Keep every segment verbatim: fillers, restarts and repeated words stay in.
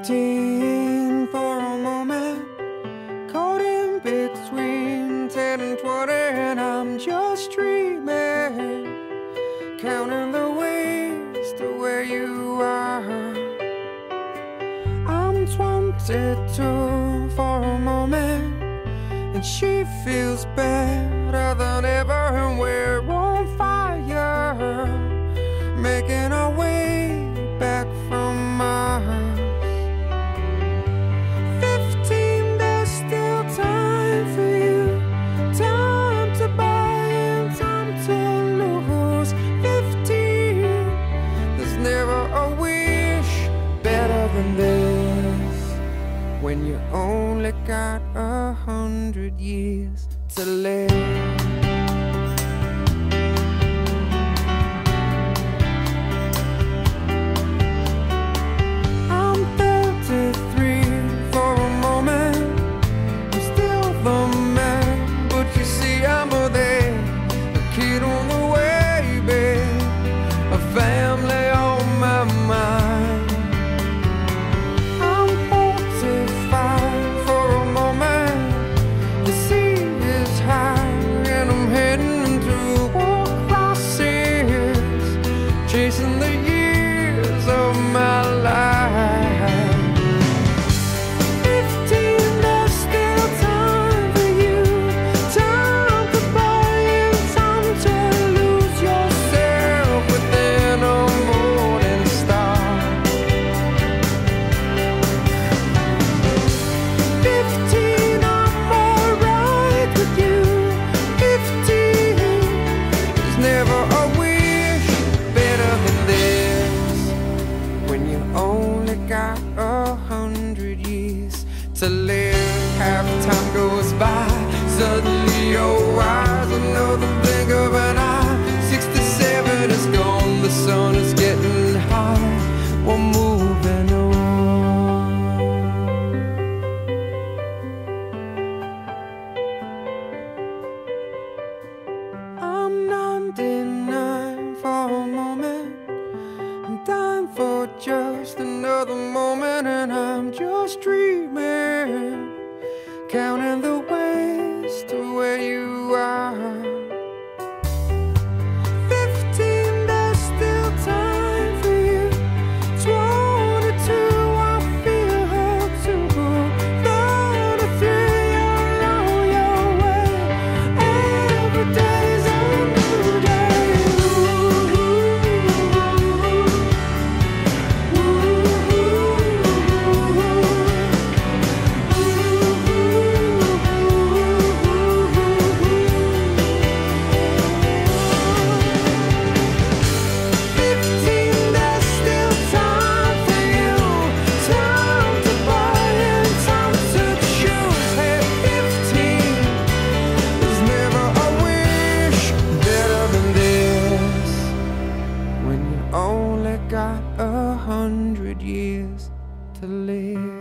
fifteen for a moment, caught in between ten and twenty, and I'm just dreaming, counting the ways to where you are. I'm twenty-two for a moment, and she feels better than ever, and we're on fire, making our way back from Mars. Fifteen, there's still time for you, time to buy and time to lose. Fifteen, there's never a wish better than this, when you only got a hundred years to live. Chasing the years of my life. Fifteen, there's still time for you, time to buy and time to lose yourself within a morning star. Fifteen, I'm alright with you. Fifteen, there's never a only got a hundred years to live. Half time goes by, suddenly you're wise, another blink of an eye. Sixty-seven is gone, the sun is getting high, we're moving on. I'm ninety-nine for a moment, I'm dying for just another moment, and I'm just dreaming, counting the ways to where you are. Fifteen, there's still time for you. Twenty-two, I feel her too. Thirty-three, you're on your way. Every day's a new day. Got a hundred years to live.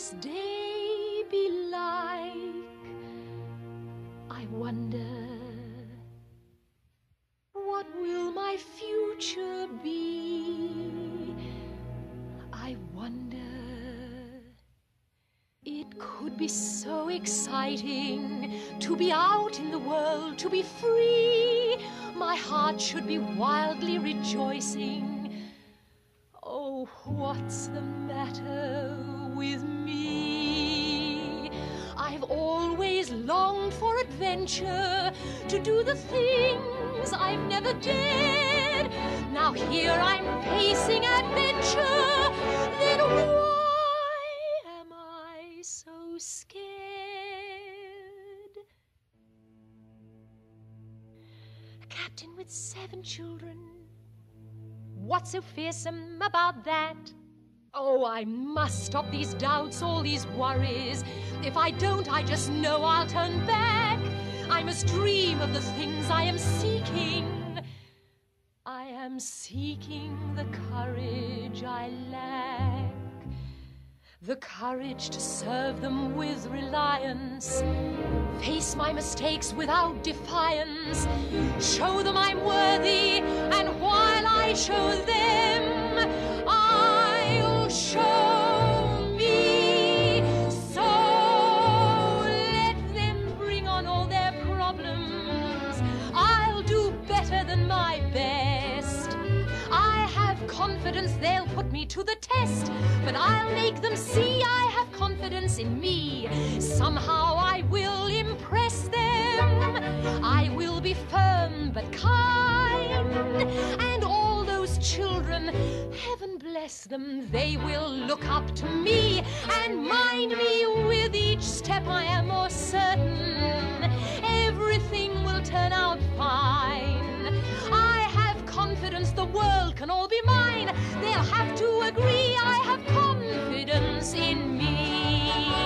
this day be like? I wonder, what will my future be? I wonder, it could be so exciting to be out in the world, to be free. My heart should be wildly rejoicing. Oh, what's the matter with me? I've always longed for adventure, to do the things I've never dared. Now here I'm facing adventure, then why am I so scared? A captain with seven children. What's so fearsome about that? Oh, I must stop these doubts, all these worries. If I don't, I just know I'll turn back. I must dream of the things I am seeking. I am seeking the courage I lack. The courage to serve them with reliance. Face my mistakes without defiance. Show them I'm worthy, and while I show them, I'll show me. So let them bring on all their problems. I'll do better than my best. I have confidence they'll put me to the test, but I'll make them see I have confidence in me. Somehow I will impress them. I will be firm but kind, and all those children, heaven bless them, they will look up to me and mind me with each step. I am more certain everything will turn out fine. I have confidence the world can all be mine. They'll have to agree I have confidence in me.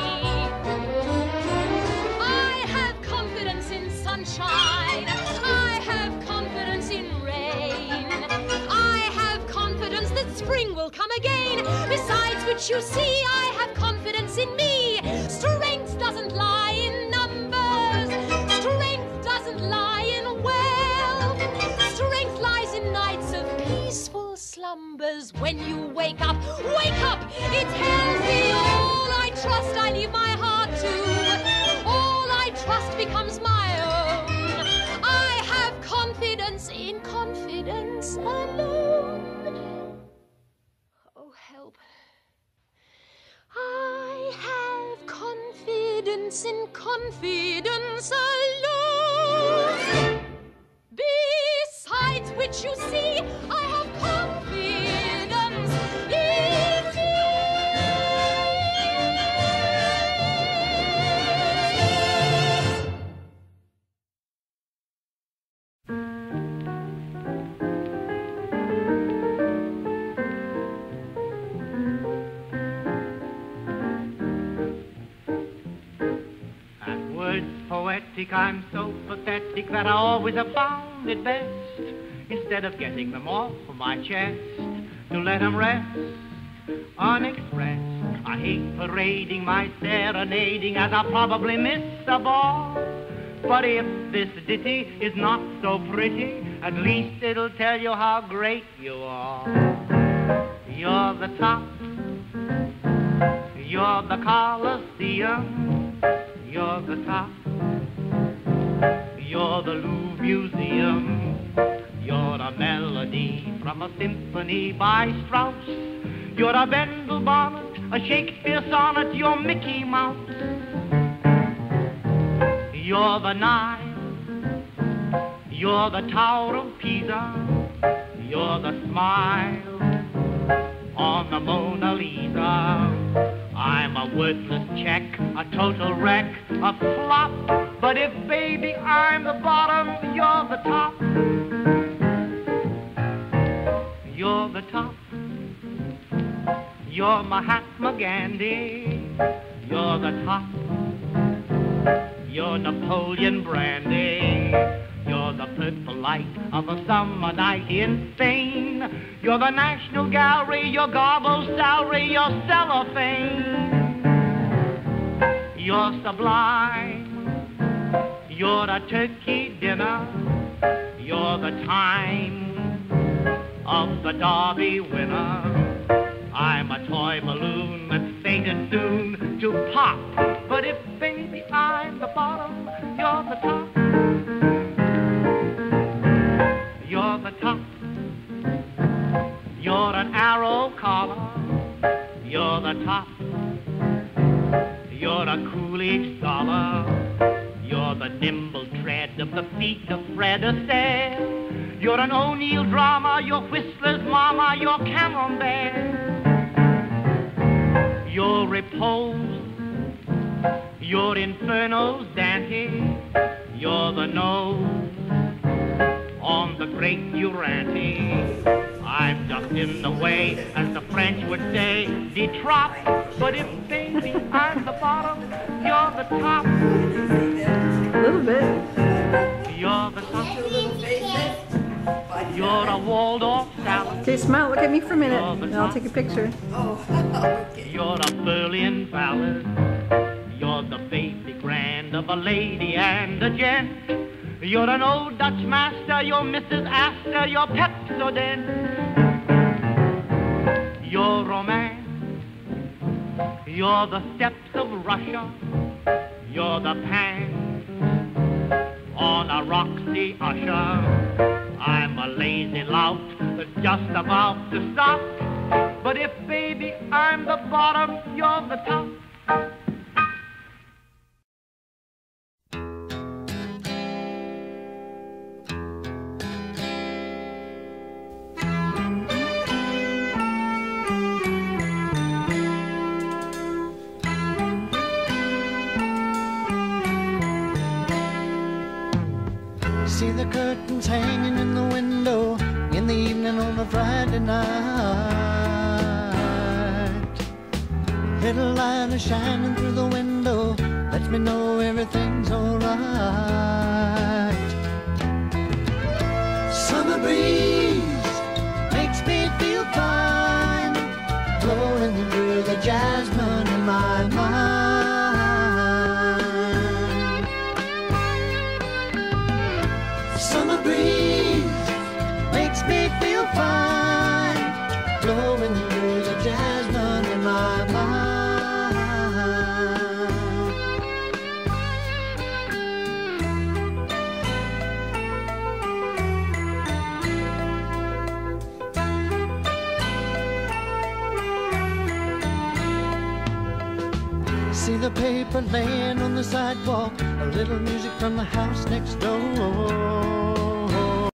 I have confidence in sunshine. I have confidence in rain. I have confidence that spring will come again. Besides which, you see, I have confidence in me. Strength doesn't lie in numbers. Strength doesn't lie in wealth. Strength lies in nights of peaceful slumbers. When you wake up, wake up! It's healthy. All I trust, I leave my heart to. All I trust becomes my own. I have confidence in confidence alone. Oh, help. I have confidence in confidence alone. Besides which, you see, I have confidence in me. At words poetic, I'm so pathetic that I always have found it best, instead of getting them off my chest, to let them rest unexpressed. I hate parading my serenading, as I'll probably miss the ball. But if this ditty is not so pretty, at least it'll tell you how great you are. You're the top, you're the Colosseum, you're the top, you're the Louvre Museum, you're a melody from a symphony by Strauss, you're a Bendel bonnet, a Shakespeare sonnet, you're Mickey Mouse. You're the Nile, you're the Tower of Pisa, you're the smile on the Mona Lisa. I'm a worthless check, a total wreck, a flop, but if, baby, I'm the bottom, you're the top. You're the top. You're Mahatma Gandhi. You're the top. You're Napoleon Brandy. You're the purple light of a summer night in Spain. You're the National Gallery, your garbled salary, your cellophane. you're sublime. You're a turkey dinner, you're the time of the Derby winner. I'm a toy balloon that's fated soon to pop. But if, baby, I'm the bottom, you're the top. You're the top. You're an arrow collar, you're the top. You're a Coolidge scholar, you're the nimble tread of the feet of Fred Astaire. You're an O'Neill drama, you're Whistler's mama, you're Camembert. You're repose, you're Inferno's Dante. You're the nose on the great Durante. I'm just in the way, as the French would say, de trop. But if, baby, I'm the bottom, you're the top. A little bit. You're the top. You're a Waldorf salad. Okay, smile. Look at me for a minute, and I'll take a picture. You're a Berlin ballad. You're the baby grand of a lady and a gent. You're an old Dutch master, you're Missus Astor, you're Pepsodent. You're romance, you're the steps of Russia, you're the pan on a Roxy usher. I'm a lazy lout that's just about to stop. But if, baby, I'm the bottom, you're the top. See the curtains hanging in the window in the evening on a Friday night. Little light is shining through the window, lets me know everything's alright. Summer breeze makes me feel fine, blowing through the jasmine in my mind. Summer breeze makes me feel fine, blowing through the jasmine in my mind. See the paper laying on the sidewalk, a little music from the house next door.